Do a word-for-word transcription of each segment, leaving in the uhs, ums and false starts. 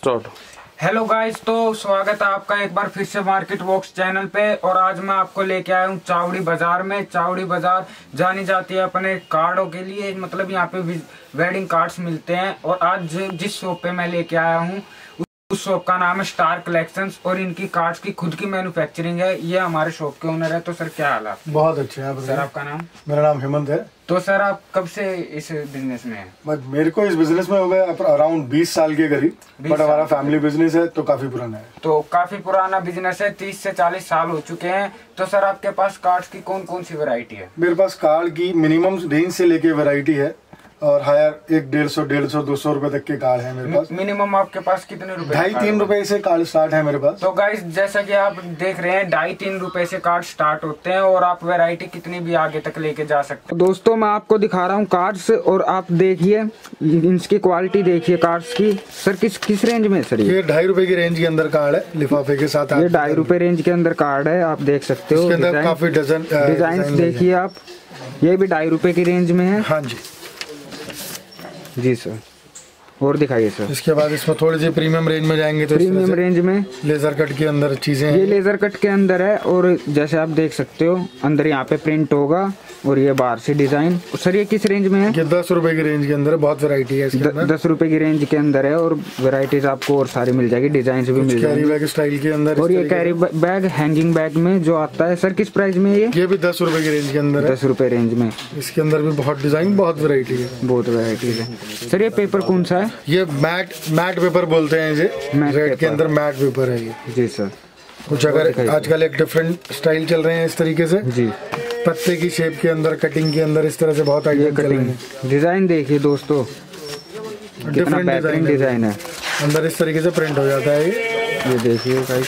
Start. Hello guys, तो स्वागत है आपका एक बार फिर से मार्केट बॉक्स चैनल पे। और आज मैं आपको लेके आया हूँ चावड़ी बाजार में। चावड़ी बाजार जानी जाती है अपने कार्डों के लिए, मतलब यहाँ पे वेडिंग कार्ड्स मिलते हैं। और आज जिस शॉप पे मैं लेके आया हूँ उस शॉप का नाम है स्टार कलेक्शंस और इनकी कार्ड्स की खुद की मैन्युफैक्चरिंग है। ये हमारे शॉप के ओनर है। तो सर क्या हाल है? बहुत अच्छे हैं सर। आपका नाम? मेरा नाम हेमंत है। तो सर आप कब से इस बिजनेस में हैं? मेरे को इस बिजनेस में हो गए अराउंड बीस साल के करीब, बट हमारा फैमिली बिजनेस है तो काफी पुराना है। तो काफी पुराना बिजनेस है, तीस से चालीस साल हो चुके हैं। तो सर आपके पास कार्ड्स की कौन कौन सी वैरायटी है? मेरे पास कार्ड की मिनिमम रेंज से लेके वैरायटी है और हायर एक डेढ़ सौ डेढ़ सौ दो सौ रुपए तक के कार्ड है मेरे पास। मिनिमम आपके पास कितने रुपए? ढाई तीन रुपए से कार्ड स्टार्ट है मेरे पास। तो गाइस जैसा कि आप देख रहे हैं ढाई तीन रुपए से कार्ड स्टार्ट होते हैं और आप वैरायटी कितनी भी आगे तक लेके जा सकते हैं। दोस्तों मैं आपको दिखा रहा हूँ कार्ड्स और आप देखिए इसकी क्वालिटी देखिए कार्ड्स की। सर किस किस रेंज में सर? ये ढाई रुपए की रेंज के अंदर कार्ड है, लिफाफे के साथ। ये ढाई रुपए रेंज के अंदर कार्ड है, आप देख सकते हो। काफी डजन डिजाइन देखिए आप, ये भी ढाई रुपए की रेंज में है। हाँ जी जी सर, और दिखाइए सर। इसके बाद इसमें थोड़ी सी प्रीमियम रेंज में जाएंगे तो प्रीमियम रेंज में लेजर कट के अंदर चीजें, ये लेजर कट के अंदर है। और जैसे आप देख सकते हो अंदर यहाँ पे प्रिंट होगा और ये बाहर से डिजाइन। सर ये किस रेंज में है? ये दस रुपए की रेंज के अंदर, बहुत वैरायटी है इसके अंदर। दस रुपए की रेंज के अंदर है और वैरायटीज आपको और सारी मिल जाएगी, डिजाइन भी मिल जाएगी। कैरी बैग स्टाइल के अंदर। और ये कैरी बैग हैंगिंग बैग में जो आता है। सर किस प्राइस में है ये? ये भी दस रुपए की रेंज के अंदर है। दस रुपए रेंज में। इसके अंदर भी बहुत डिजाइन, बहुत वैरायटी है, बहुत वैरायटीज है। सर ये पेपर कौन सा है? ये मैट मैट पेपर बोलते हैं इसे। रेड के अंदर मैट पेपर है ये। जी सर। कुछ अगर आजकल एक डिफरेंट स्टाइल चल रहे हैं इस तरीके से जी, पत्ते की शेप के अंदर, कटिंग के अंदर, इस तरह से बहुत आइडिया चल रहे हैं। डिजाइन देखिए दोस्तों, डिफरेंट डिजाइन डिजाइन है अंदर, इस तरीके से प्रिंट हो जाता है ये। ये देखिए गाइस,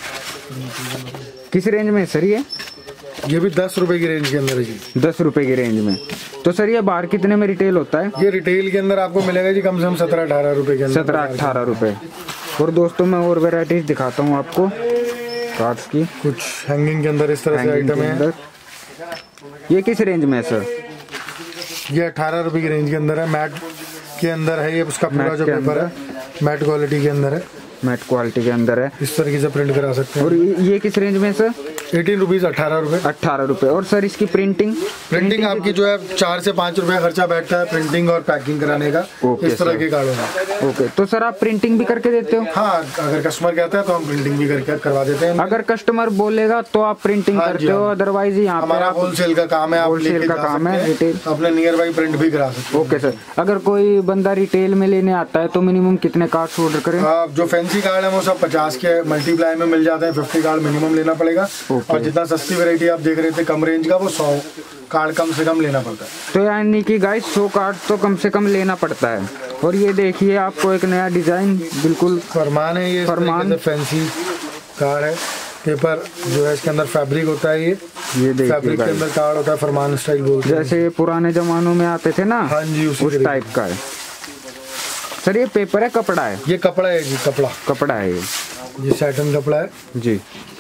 किस रेंज में सर ये? ये भी दस रुपए की रेंज के अंदर है जी। दस रुपए की रेंज में। तो सर ये बाहर कितने में रिटेल होता है? ये रिटेल के अंदर आपको मिलेगा जी कम से कम सत्रह अठारह रुपए के अंदर। सत्रह अठारह रुपए। और दोस्तों मैं और वेराइटीज दिखाता हूँ आपको कार्ड्स की। कुछ हैंगिंग के अंदर इस तरह से आइटम है। ये किस रेंज में है सर? ये अठारह रुपए की रेंज के अंदर है, मैट के अंदर है ये। उसका पूरा जो पेपर है मैट क्वालिटी के अंदर है। मैट क्वालिटी के अंदर है, इस तरीके से प्रिंट करा सकते हैं। और ये किस रेंज में सर? एटीन रुपीज, अठारह रुपए। अठारह रुपए। और सर इसकी प्रिंटिंग प्रिंटिंग आपकी जो है चार से पाँच रुपए खर्चा बैठता है प्रिंटिंग और पैकिंग कराने का। इस तरह के कार्ड है। ओके, तो सर आप प्रिंटिंग भी करके देते हो? हाँ, अगर कस्टमर कहता है तो हम प्रिंटिंग भी करके करवा देते हैं। अगर कस्टमर बोलेगा तो आप प्रिंटिंग हाँ करते हो, अदरवाइज यहाँ हमारा होलसेल का काम है। होलसेल का काम है, रिटेल अपने नियर बाई प्रिंट भी करा सकते हैं। Okay sir. अगर कोई बंदा रिटेल में लेने आता है तो मिनिमम कितने कार्ड्स ऑर्डर करें? जो फैंसी कार्ड है वो सब पचास के मल्टीप्लाई में मिल जाते हैं। फिफ्टी कार्ड मिनिमम लेना पड़ेगा। और जितना सस्ती वैरायटी आप देख रहे थे कम रेंज का, वो सौ कार्ड कम से कम लेना पड़ता है। तो यानी कि गाइस सौ कार्ड तो कम से कम लेना पड़ता है। और ये देखिए आपको एक नया डिजाइन, बिल्कुल फरमान है ये। फरमान फैंसी कार्ड है। पेपर जो है इसके अंदर फैब्रिक होता है। ये ये देखिए फैब्रिक के अंदर कार्ड होता है, फरमान स्टाइल बोलते हैं। जैसे पुराने जमानों में आते थे ना, हाँ जी, उस टाइप का है। सर ये पेपर है, कपड़ा है? ये कपड़ा है जी, कपड़ा कपड़ा है ये। ये सैटिन कपड़ा है जी।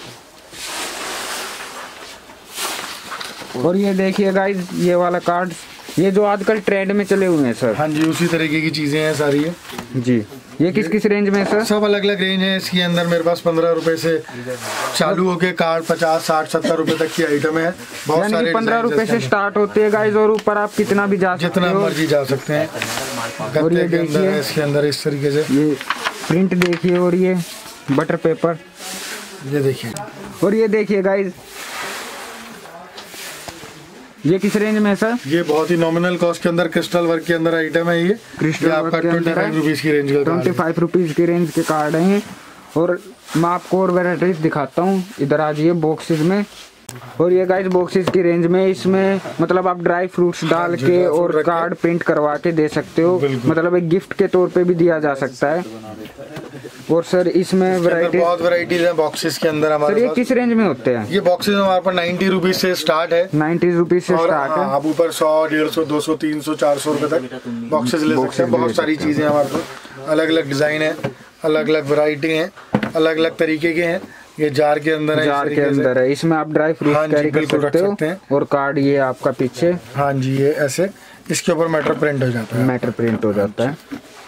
और ये देखिए गाइस ये वाला कार्ड, ये जो आजकल ट्रेंड में चले हुए हैं सर। हाँ जी, उसी तरीके की चीजें हैं सारी है जी। ये किस किस रेंज में है सर? सब अलग अलग रेंज है इसके अंदर। मेरे पास पंद्रह रुपए से चालू होके कार्ड पचास साठ सत्तर रुपए तक की आइटम है। बहुत सारे पंद्रह रुपए से स्टार्ट होती है गाइस, और ऊपर आप कितना भी जा सकते जितना मर्जी जा सकते हैं। और ये देखिए इसके अंदर इस तरीके से ये प्रिंट देखिए, और ये बटर पेपर ये देखिए। और ये देखिए गाइस, ये किस रेंज में है सर? ये बहुत ही नॉमिनल कॉस्ट के अंदर क्रिस्टल वर्क के अंदर आइटम है। ये क्रिस्टल आपका ट्वेंटी फाइव रुपीज की रेंज का ट्वेंटी फाइव रुपीज की रेंज के कार्ड हैं। और मैं आपको और वेराइटीज दिखाता हूँ, इधर आ जाइए बॉक्सेस में। और ये गाइस बॉक्सेस की रेंज में, इसमें मतलब आप ड्राई फ्रूट्स डाल के और कार्ड प्रिंट करवा के दे सकते हो, मतलब एक गिफ्ट के तौर पे भी दिया जा सकता है। और सर इसमें वैरायटी, बहुत वैरायटीज हैं बॉक्सेस के अंदर हमारे। सर ये किस रेंज में होते हैं? ये बॉक्सेस हमारे पास नाइन्टी रुपीज से स्टार्ट है। नाइन्टी रुपीज से स्टार्ट है। आप ऊपर सौ डेढ़ सौ दो सौ तीन सौ चार सौ रुपए तक बॉक्सेस ले सकते हैं। बहुत सारी चीजें हमारे पास, अलग अलग डिजाइन है, अलग अलग वैरायटी है, अलग अलग तरीके के हैं। ये जार के अंदर है, जार के अंदर है। इसमें आप ड्राई फ्रूट कैरी कर सकते हो। और कार्ड ये आपका पीछे, हाँ जी, ये ऐसे इसके ऊपर मैटर प्रिंट हो जाता है। मैटर प्रिंट हो जाता है।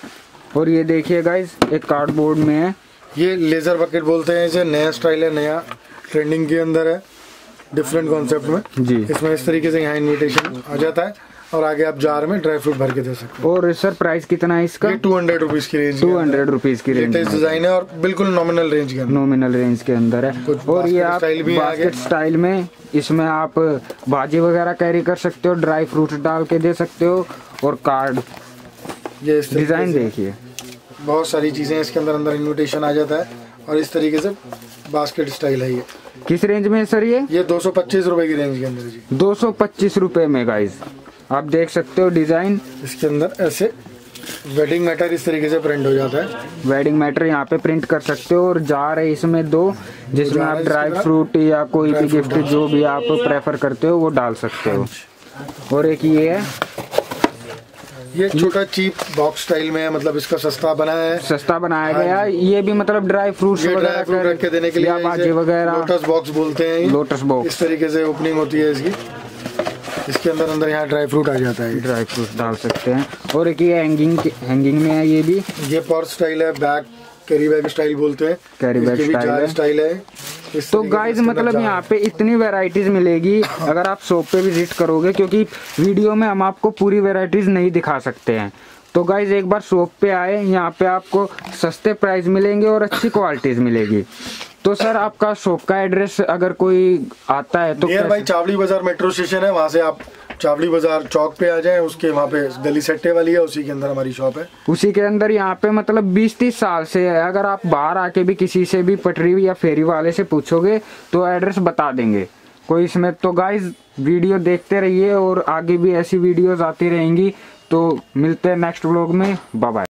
और ये देखिए गाइस एक कार्डबोर्ड में है, ये लेजर बकेट बोलते हैं इसे, नया स्टाइल है, नया ट्रेंडिंग के अंदर है, डिफरेंट कॉन्सेप्ट में जी। इसमें इस तरीके से यहाँ इन्विटेशन आ जाता है और आगे आप जार में ड्राई फ्रूट भर के दे सकते हो। और सर प्राइस कितना है इसका? टू हंड्रेड रुपीज की रेंज, टू हंड्रेड रुपीज की रेंज डिजाइन है और बिल्कुल नॉमिनल रेंज के अंदर, नॉमिनल रेंज के अंदर है। और ये आप बास्केट स्टाइल में, इसमें आप भाजी वगैरह कैरी कर सकते हो, ड्राई फ्रूट डाल के दे सकते हो और कार्ड, ये डिजाइन देखिए बहुत सारी चीजें इसके अंदर अंदर इन्विटेशन आ जाता है और इस तरीके से बास्केट स्टाइल है। ये किस रेंज में है सर? ये ये दो सौ पच्चीस रुपए की रेंज के अंदर जी, दो सौ पच्चीस रुपए में गाइस आप देख सकते हो डिजाइन। इसके अंदर ऐसे वेडिंग मैटर इस तरीके से प्रिंट हो जाता है, वेडिंग मैटर यहाँ पे प्रिंट कर सकते हो। और जार है इसमें दो, जिसमें आप ड्राई फ्रूट या कोई भी गिफ्ट जो भी आप प्रेफर करते हो वो डाल सकते हो। और एक ये है, ये छोटा चीप बॉक्स स्टाइल में है, मतलब इसका सस्ता बनाया है, सस्ता बनाया गया है। ये भी मतलब ड्राई फ्रूट्स ड्राई फ्रूट रख के देने के लिए, भाजी वगैरह, लोटस बॉक्स बोलते हैं, लोटस बॉक्स इस तरीके से ओपनिंग होती है इसकी, इसके अंदर अंदर यहाँ ड्राई फ्रूट आ जाता है, ड्राई फ्रूट डाल सकते हैं। और एक ये हैंगिंग हैंगिंग में है, ये भी ये पर्स स्टाइल है, बैग कैरी बैग स्टाइल बोलते हैं, कैरी बैग स्टाइल है, स्टाइल है। तो गाइस मतलब यहाँ पे इतनी वैरायटीज मिलेगी अगर आप शॉप पे विजिट करोगे, क्योंकि वीडियो में हम आपको पूरी वैरायटीज नहीं दिखा सकते हैं। तो गाइस एक बार शॉप पे आए, यहाँ पे आपको सस्ते प्राइस मिलेंगे और अच्छी क्वालिटीज मिलेगी। तो सर आपका शॉप का एड्रेस अगर कोई आता है तो नियर बाई चावड़ी बाजार मेट्रो स्टेशन है, वहाँ से आप चावड़ी बाजार चौक पे आ जाएं, उसके वहाँ पे गली सेट्टे वाली है, उसी के अंदर हमारी शॉप है। उसी के अंदर यहाँ पे मतलब बीस तीस साल से है। अगर आप बाहर आके भी किसी से भी पटरी या फेरी वाले से पूछोगे तो एड्रेस बता देंगे कोई इसमें। तो गाइज वीडियो देखते रहिए और आगे भी ऐसी वीडियोस आती रहेंगी। तो मिलते हैं नेक्स्ट व्लॉग में, बाय बाय।